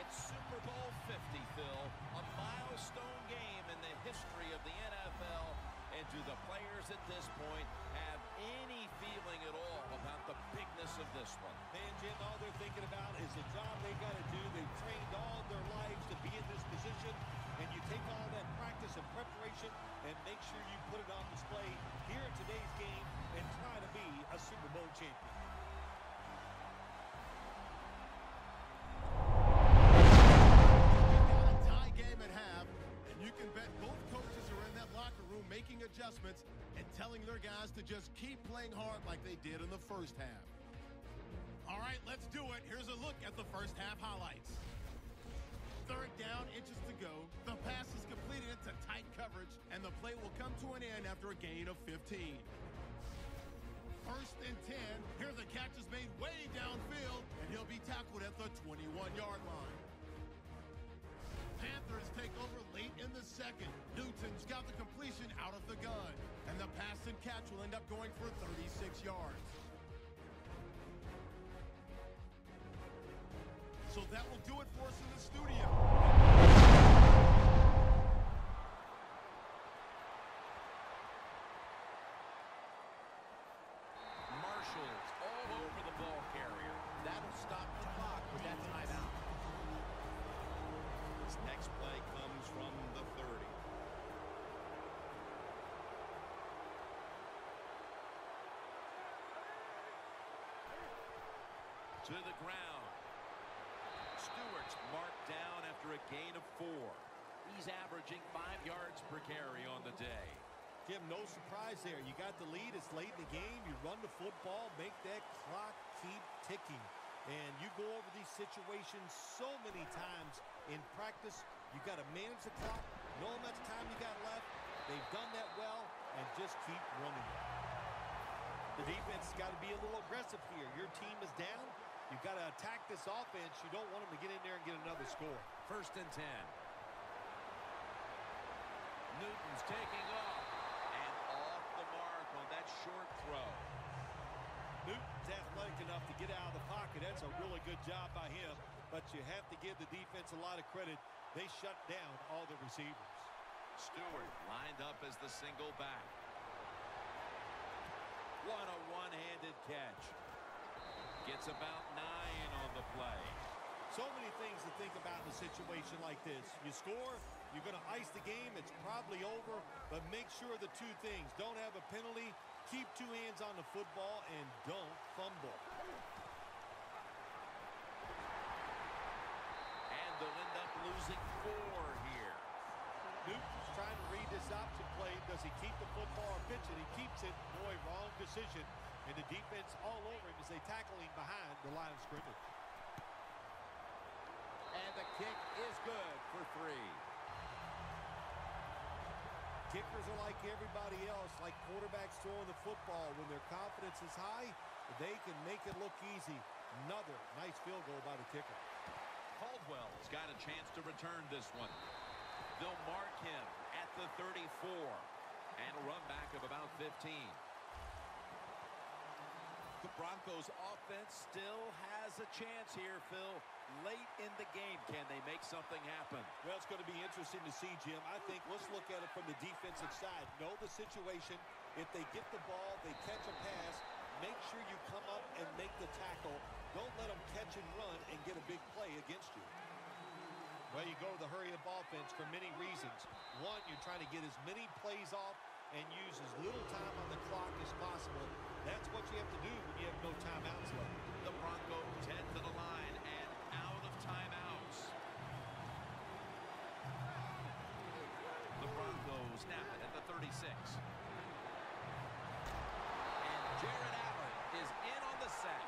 It's Super Bowl 50, Phil, a milestone game in the history of the NFL. And do the players at this point have any feeling at all about the bigness of this one? Man, Jim, all they're thinking about is the job they got to do. They've trained all their lives to be in this position, and you take all that practice and preparation and make sure you put it on display here in today's game and try to be a Super Bowl champion. Making adjustments and telling their guys to just keep playing hard like they did in the first half. All right, let's do it. Here's a look at the first half highlights. Third down, inches to go. The pass is completed into tight coverage, and the play will come to an end after a gain of 15. First and 10. Here the catch is made way downfield, and he'll be tackled at the 21-yard line. Panthers take over late in the second. Newton's got the completion out of the gun, and the pass and catch will end up going for 36 yards. So that will do it for us in the studio. Marshall's all over the ball carrier. That'll stop the clock with that timeout. This next play comes from the 30. To the ground. Stewart's marked down after a gain of 4. He's averaging 5 yards per carry on the day. Jim, no surprise there. You got the lead. It's late in the game. You run the football, make that clock keep ticking. And you go over these situations so many times in practice. You got to manage the clock, know how much time you got left. They've done that well, and just keep running it. The defense has got to be a little aggressive here. Your team is down. You've got to attack this offense. You don't want them to get in there and get another score. First and 10. Newton's taking off, and off the mark on that short throw. Newton's athletic enough to get out of the pocket. That's a really good job by him. But you have to give the defense a lot of credit. They shut down all the receivers. Stewart lined up as the single back. What a one-handed catch. Gets about 9 on the play. So many things to think about in a situation like this. You score, you're going to ice the game. It's probably over. But make sure the two things. Don't have a penalty. Keep 2 hands on the football and don't fumble. And they'll end up losing 4 here. Newton's trying to read this option play. Does he keep the football or pitch it? He keeps it. Boy, wrong decision. And the defense all over him as they tackle him behind the line of scrimmage. And the kick is good for 3. Kickers are like everybody else, like quarterbacks throwing the football. When their confidence is high, they can make it look easy. Another nice field goal by the kicker. Caldwell's got a chance to return this one. They'll mark him at the 34. And a run back of about 15. The Broncos offense still has a chance here, Phil. Late in the game, can they make something happen? Well, it's going to be interesting to see, Jim. I think let's look at it from the defensive side. Know the situation. If they get the ball, they catch a pass, make sure you come up and make the tackle. Don't let them catch and run and get a big play against you. Well, you go to the hurry-up offense for many reasons. One, you're trying to get as many plays off and use as little time on the clock as possible. That's what you have to do when you have no timeouts left. The Broncos head to the line and out of timeouts. The Broncos snap it at the 36. And Jared Allen is in on the sack.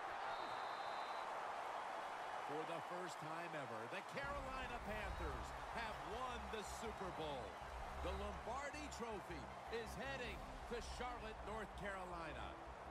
For the first time ever, the Carolina Panthers have won the Super Bowl. The Lombardi Trophy is heading to Charlotte, North Carolina.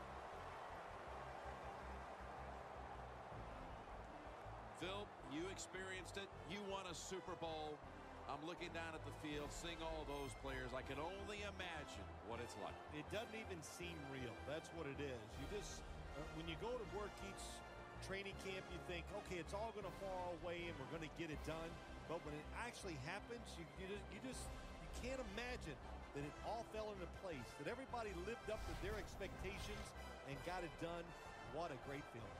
Phil, you experienced it. You won a Super Bowl. I'm looking down at the field, seeing all those players. I can only imagine what it's like. It doesn't even seem real. That's what it is. You just, when you go to work each training camp, you think, okay, it's all going to fall away and we're going to get it done. But when it actually happens, you can't imagine that it all fell into place, that everybody lived up to their expectations and got it done. What a great feeling.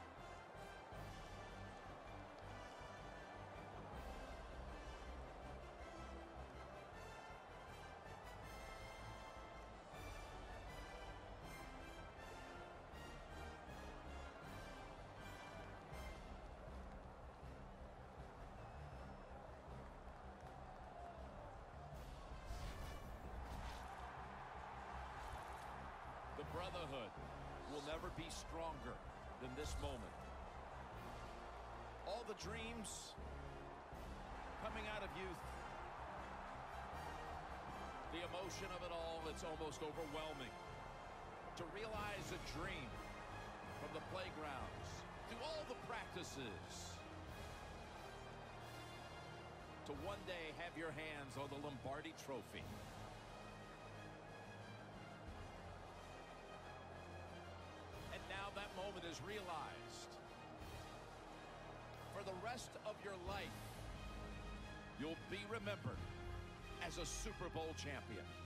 Brotherhood will never be stronger than this moment. All the dreams coming out of youth. The emotion of it all, it's almost overwhelming. To realize a dream from the playgrounds to all the practices. To one day have your hands on the Lombardi Trophy. That moment is realized. For the rest of your life, you'll be remembered as a Super Bowl champion.